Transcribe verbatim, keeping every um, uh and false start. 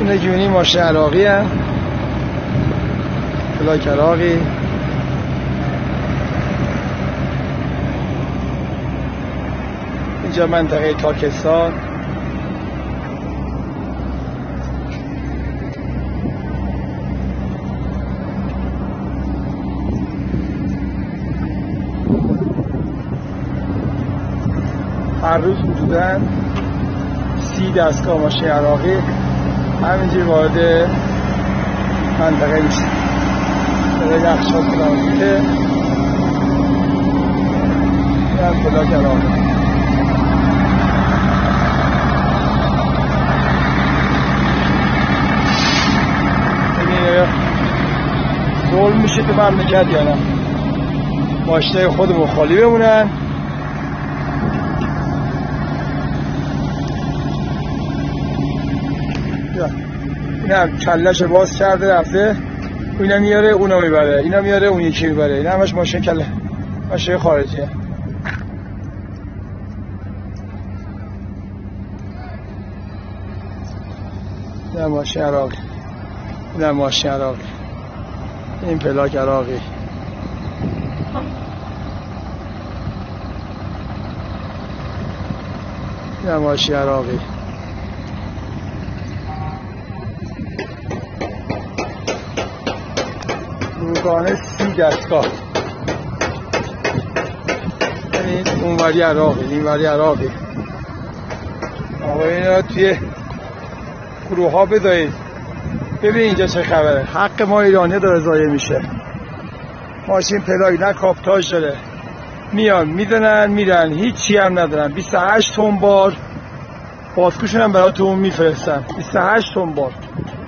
زندگیونی ماشین عراقی هم پلاک عراقی. اینجا منطقه تاکستان. هر روز حدوداً سی دستگاه ماشین عراقی همینجوری وارد منطقه میشه. برای یخچال ترانزیته از پلاک عراقی. ببینید ظلم میشه تو مملکت یا نه؟ ماشینای خودمون خالی بمونن، این هم کلش باز کرده رفته، اینا میاره اونا میبره، اینا میاره اون یکی میبره. این همش ماشین کله ماشین خارجیه. این هم ماشین عراقی، این هم ماشین عراقی، این پلاک عراقی. این هم ماشین عراقی. روگانه سی دستگاه. این اونوری عراقی، این وری عراقی. آقا اینا توی گروه ها بدایید ببین اینجا چه خبره. حق ما ایرانی داره ضایع میشه. ماشین پلاک نه کاپتاژ داره، میان میدنن میرن، هیچی هم ندارن. بیست و هشت تن بار بازکوشون هم براتون میفرستن. بیست و هشت تن بار